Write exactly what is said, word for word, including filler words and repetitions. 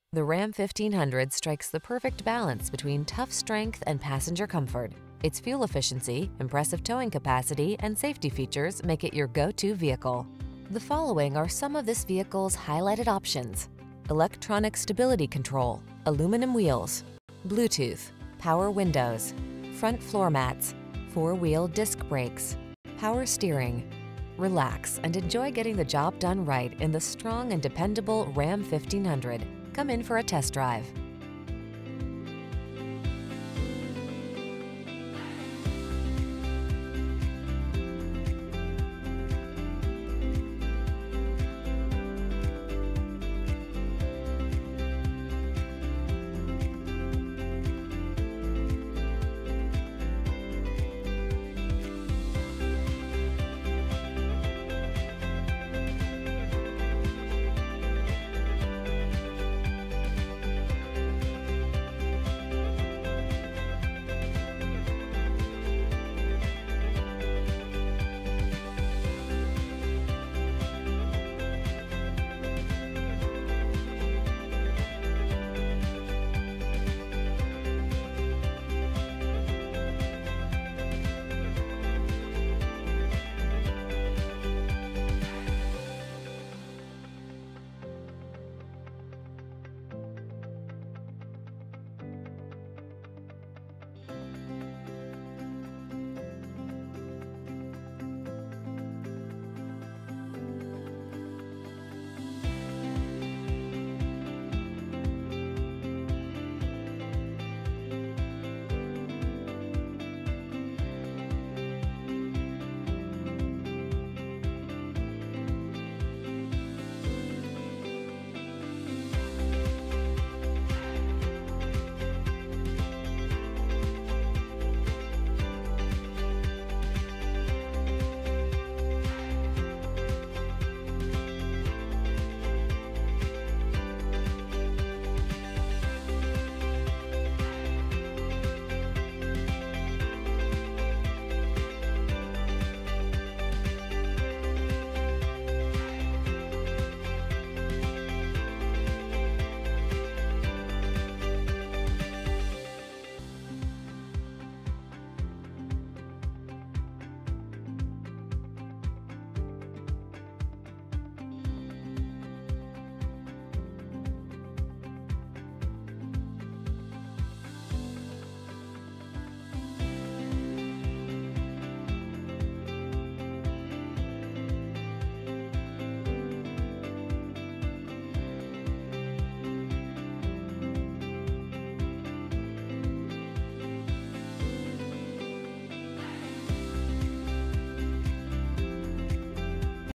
The Ram fifteen hundred strikes the perfect balance between tough strength and passenger comfort. Its fuel efficiency, impressive towing capacity, and safety features make it your go-to vehicle. The following are some of this vehicle's highlighted options: electronic stability control, aluminum wheels, Bluetooth, power windows, front floor mats, four-wheel disc brakes, power steering. Relax and enjoy getting the job done right in the strong and dependable Ram fifteen hundred. Come in for a test drive.